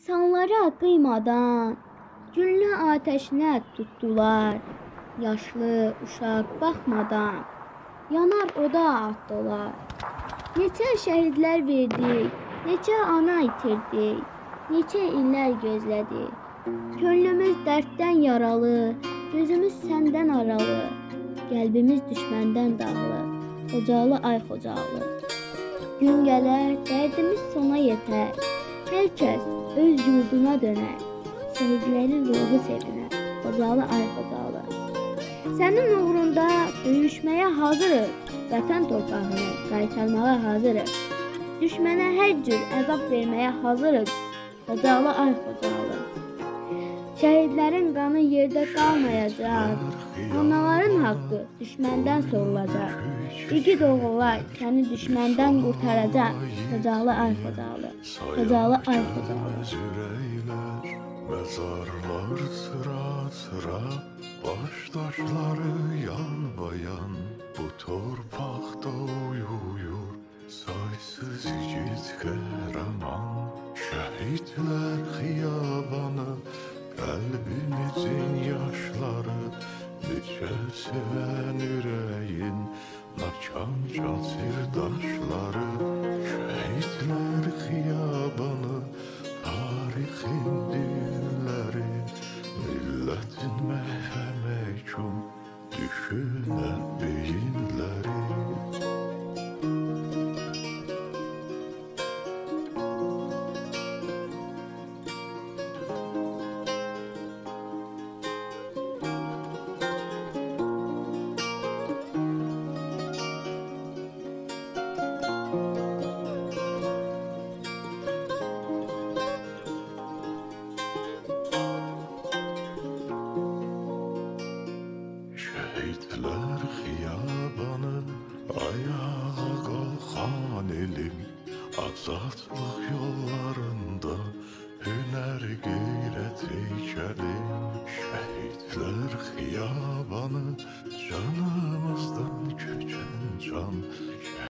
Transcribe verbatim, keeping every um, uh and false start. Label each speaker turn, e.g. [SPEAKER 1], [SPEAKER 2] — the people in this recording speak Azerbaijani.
[SPEAKER 1] İnsanlara kıymadan güllü ateşine tuttular. Yaşlı uşak bakmadan yanar oda attılar. Neçə şəhidlər verdik, neçə ana itirdik, neçə illər gözlədik. Könlümüz dərddən yaralı, gözümüz səndən aralı, qəlbimiz düşməndən dağlı, Xocalı ay Xocalı. Gün gələr, dərdimiz sona yetər, hər kəs öz yurduna dönər, şəhidlərin ruhu sevinər, Xocalı ay Xocalı. Sənin uğrunda döyüşməyə hazırıq, vətən torpağını qaytarmağa hazırıq. Düşmənə hər cür əzab verməyə hazırıq, Xocalı ay Xocalı. Şəhidlərin qanı yerdə qalmayacaq, anaların haqqı düşməndən sorulacaq. İgid oğullar səni düşməndən qurtaracaq, Xocalı ay Xocalı, Xocalı ay Xocalı.
[SPEAKER 2] Mezarlar sıra sıra, baş taşları yan bayan, bu torpaqda uyuyur saysız yiğit qəhrəman. Şəhidlər xiyabanı, qəlbimizin yaşları, necə sevən ürəyin nakan çatır daşları. Şəhidlər xiyabanı, tarixin dilləri, millətin məhəmək üçün düşünən beyinləri. Şəhidlər xiyabanı, ayağa qalxan elim, azadlıq yollarında hünər qeyrət heykəlim. Şəhidlər xiyabanı, canımızdan köçən can.